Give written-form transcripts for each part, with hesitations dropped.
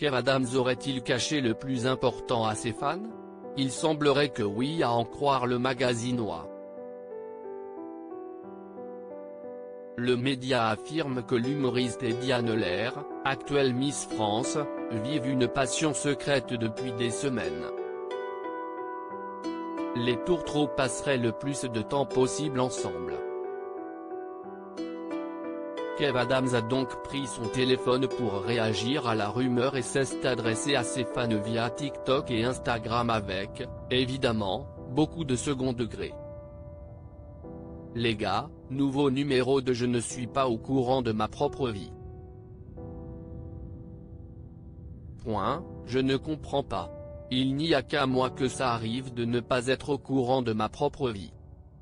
Kev Adams aurait-il caché le plus important à ses fans? Il semblerait que oui, à en croire le magazine OA. Le média affirme que l'humoriste et Diane Lair, actuelle Miss France, vivent une passion secrète depuis des semaines. Les tourtereaux passeraient le plus de temps possible ensemble. Kev Adams a donc pris son téléphone pour réagir à la rumeur et s'est adressé à ses fans via TikTok et Instagram avec, évidemment, beaucoup de second degré. Les gars, nouveau numéro de Je ne suis pas au courant de ma propre vie. Je ne comprends pas. Il n'y a qu'à moi que ça arrive de ne pas être au courant de ma propre vie.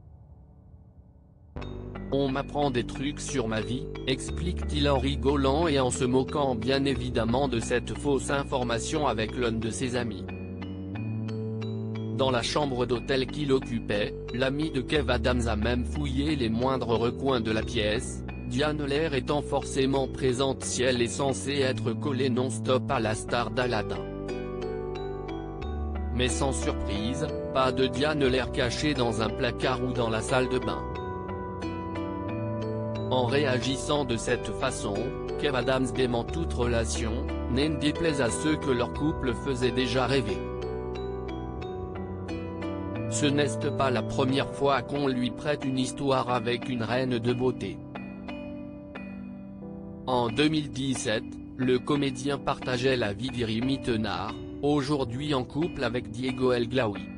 On m'apprend des trucs sur ma vie, explique-t-il en rigolant et en se moquant bien évidemment de cette fausse information avec l'un de ses amis. Dans la chambre d'hôtel qu'il occupait, l'ami de Kev Adams a même fouillé les moindres recoins de la pièce, Diane Lair étant forcément présente si elle est censée être collée non-stop à la star d'Aladin. Mais sans surprise, pas de Diane Lair cachée dans un placard ou dans la salle de bain. En réagissant de cette façon, Kev Adams dément toute relation, n'en déplaise à ceux que leur couple faisait déjà rêver. Ce n'est pas la première fois qu'on lui prête une histoire avec une reine de beauté. En 2017, le comédien partageait la vie d'Irimi Tenard, aujourd'hui en couple avec Diego El Glaoui.